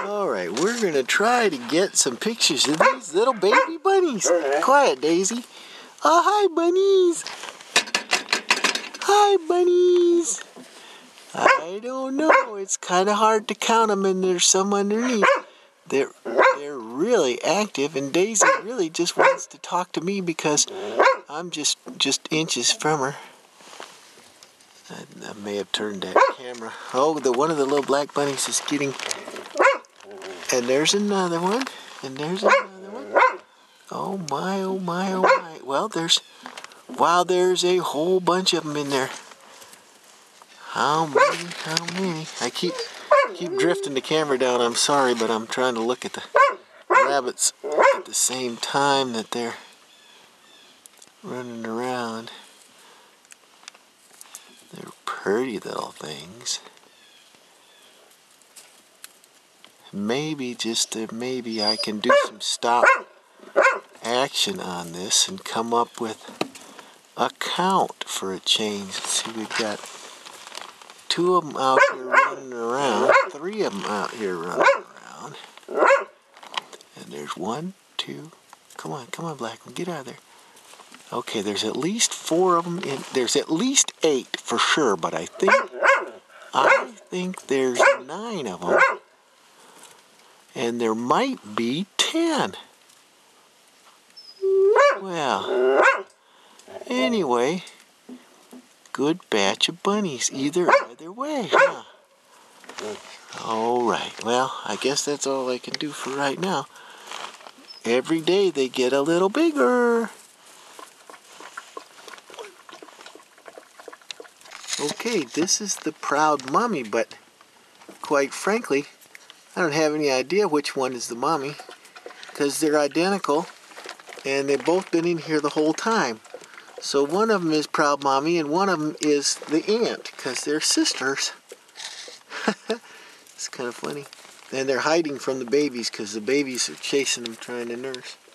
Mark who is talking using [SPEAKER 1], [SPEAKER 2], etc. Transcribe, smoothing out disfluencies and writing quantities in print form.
[SPEAKER 1] Alright, we're going to try to get some pictures of these little baby bunnies. Quiet, Daisy. Oh, hi, bunnies. Hi, bunnies. I don't know. It's kind of hard to count them, and there's some underneath. They're really active, and Daisy really just wants to talk to me because I'm just inches from her. I may have turned that camera. Oh, one of the little black bunnies is getting... And there's another one. And there's another one. Oh my, oh my, oh my. Well, there's a whole bunch of them in there. How many? How many? I keep drifting the camera down. I'm sorry, but I'm trying to look at the rabbits at the same time that they're running around. They're pretty little things. Maybe, maybe I can do some stop action on this and come up with a count for a change. Let's see, we've got 2 of them out here running around, 3 of them out here running around. And there's 1, 2, come on, Black one, get out of there. Okay, there's at least 4 of them in, there's at least 8 for sure, but I think there's 9 of them. And there might be 10. Well, anyway, good batch of bunnies, either way, huh? Alright, well, I guess that's all I can do for right now. Every day they get a little bigger. Okay, this is the proud mommy, but quite frankly, I don't have any idea which one is the mommy, because they're identical, and they've both been in here the whole time. So one of them is proud mommy, and one of them is the aunt, because they're sisters. It's kind of funny. And they're hiding from the babies, because the babies are chasing them, trying to nurse.